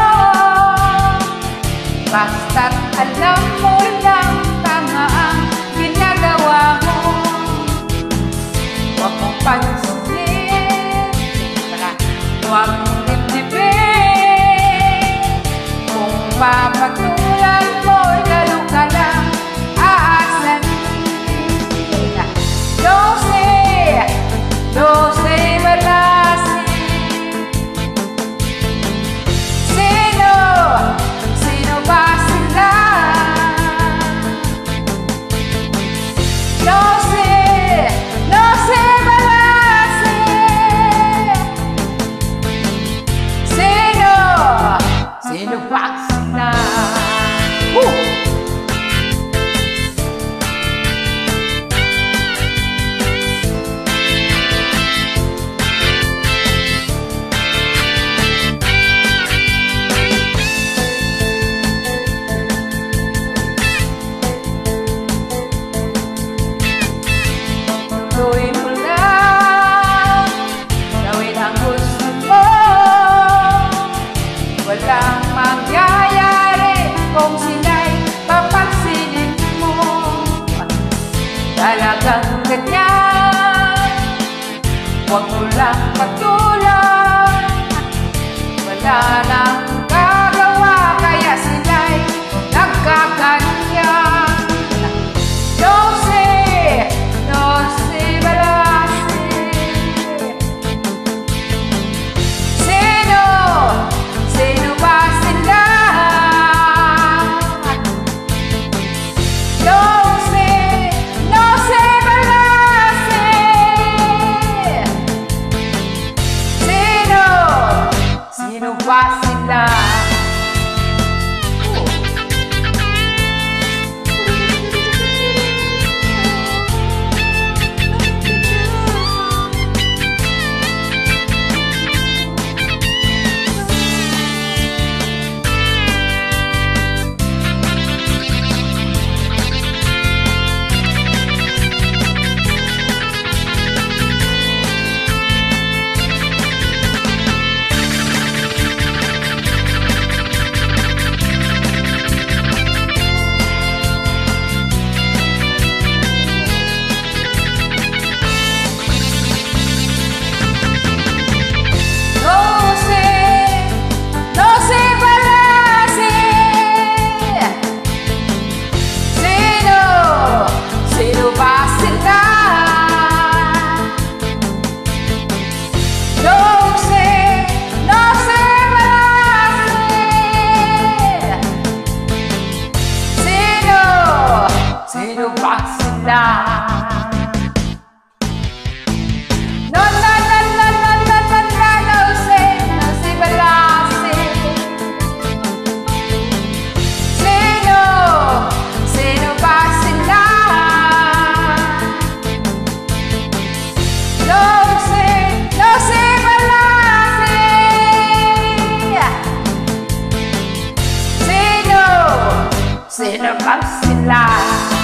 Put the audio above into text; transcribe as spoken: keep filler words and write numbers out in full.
Basta't alam mo lang tama ang ginagawa mo. Huwag mong pansinin, huwag mong dibdibin. Kung papatulan mo, lalo ka lang aasanin. Dose, dose malasi. Sino, sino ba sila? Dose, dose malasi. Sino, sino ba sila? Woo! Tuloy mo lang, gawin ang gusto mo. Walang mangyayari kung sila'y papansinin mo. Talagang ganyan, huwag mo lang patulan. Wala nang gagawa kaya sila'y nagkaganyan. Dose, dose malasi. Sino, sino ba sila? Dose, dose malasi. Sino, sino ba sila? Sino ba sila? No, no, no, no, no, no, no, no, no, say, no, say, balasi. Sino, sino ba sila? No, say, no, say, balasi. Sino, sino ba sila?